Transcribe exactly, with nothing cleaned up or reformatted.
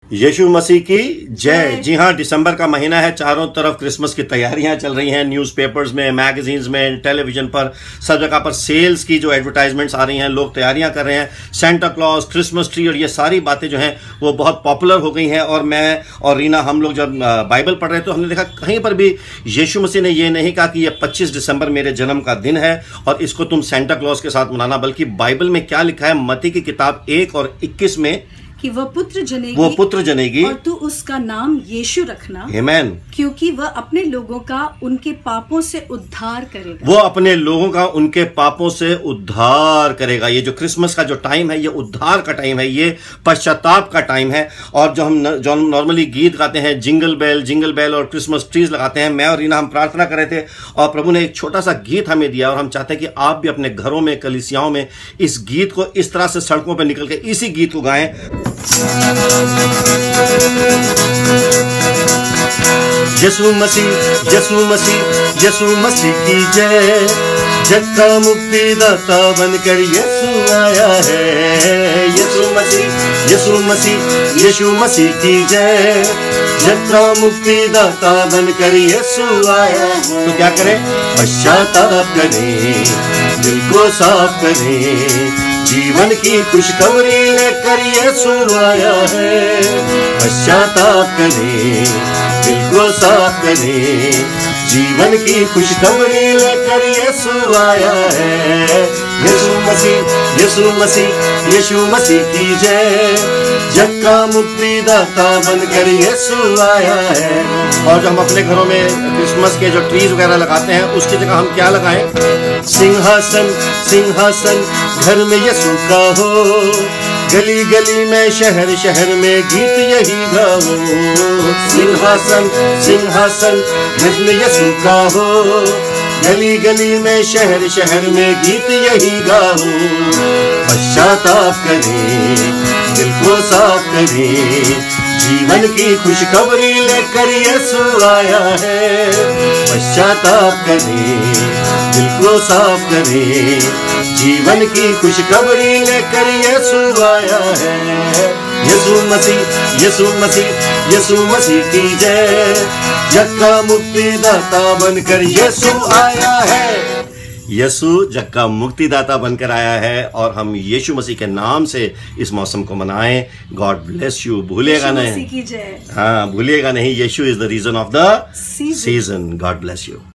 यीशु मसीह की जय। जी हाँ, दिसंबर का महीना है, चारों तरफ क्रिसमस की तैयारियां चल रही हैं। न्यूज़पेपर्स में, मैगजीन्स में, टेलीविजन पर, सब जगह पर सेल्स की जो एडवर्टाइजमेंट्स आ रही हैं, लोग तैयारियां कर रहे हैं। सेंटा क्लॉज, क्रिसमस ट्री और ये सारी बातें जो हैं वो बहुत पॉपुलर हो गई हैं। और मैं और रीना, हम लोग जब बाइबल पढ़ रहे तो हमने देखा कहीं पर भी यीशु मसीह ने ये नहीं कहा कि ये पच्चीस दिसंबर मेरे जन्म का दिन है और इसको तुम सेंटा क्लॉज के साथ मनाना, बल्कि बाइबल में क्या लिखा है मत्ती की किताब एक और इक्कीस में कि वह पुत्र जनेगी वो पुत्र जनेगी और तू उसका नाम यीशु रखना, आमीन, क्योंकि वह अपने लोगों का उनके पापों से उद्धार करेगा। वो अपने लोगों का उनके पापों से उद्धार करेगा। ये जो क्रिसमस का जो टाइम है, ये उद्धार का टाइम है, ये पश्चाताप का टाइम है। और जो हम जो हम नॉर्मली गीत गाते हैं, जिंगल बेल जिंगल बेल और क्रिसमस ट्रीज लगाते हैं, मैं और रीना हम प्रार्थना कर रहे थे और प्रभु ने एक छोटा सा गीत हमें दिया और हम चाहते हैं कि आप भी अपने घरों में, कलीसियाओं में इस गीत को इस तरह से सड़कों पर निकल के इसी गीत को गाएं। यीशु मसीह, यीशु मसीह, यीशु मसीह की जय। जग का मुक्तिदाता बनकर यीशु आया है। यीशु मसीह, यीशु मसीह, यीशु मसीह की जय। जग का मुक्तिदाता बनकर यीशु आया है। तो क्या करें? पश्चाताप करें, दिल को साफ करें, जीवन की खुशखबरी लेकर यीशु आया है। पश्चाताप करें, दिल को साफ करें, जीवन की खुशखबरी लेकर यीशु आया है। यीशु मसीह, यीशु मसीह, यीशु मसीह की जय। जग का मुक्तिदाता बनकर यीशु आया है। और जब हम अपने घरों में क्रिसमस के जो ट्रीज वगैरह लगाते हैं, उसकी जगह हम क्या लगाएं? सिंहासन, सिंहासन घर में यीशु का हो। गली गली में, शहर शहर में गीत यही गाओ। सिंहासन, सिंहासन घर में यीशु का हो। गली गली में, शहर शहर में गीत यही गाओ। पश्चाताप करें, दिल को साफ करें, जीवन की खुशखबरी लेकर यीशु आया है। पश्चाताप करें, दिल को साफ करें, जीवन की खुशखबरी लेकर यीशु आया है। यीशु मसीह, यीशु मसीह, यीशु मसीह की जय। जग का मुक्तिदाता बनकर यीशु आया है। यीशु जग का मुक्तिदाता बनकर आया है और हम यीशु मसीह के नाम से इस मौसम को मनाएं। God bless you. भूलिएगा नहीं, की जय। हाँ भूलिएगा नहीं, यीशु is the reason of the season. God bless you.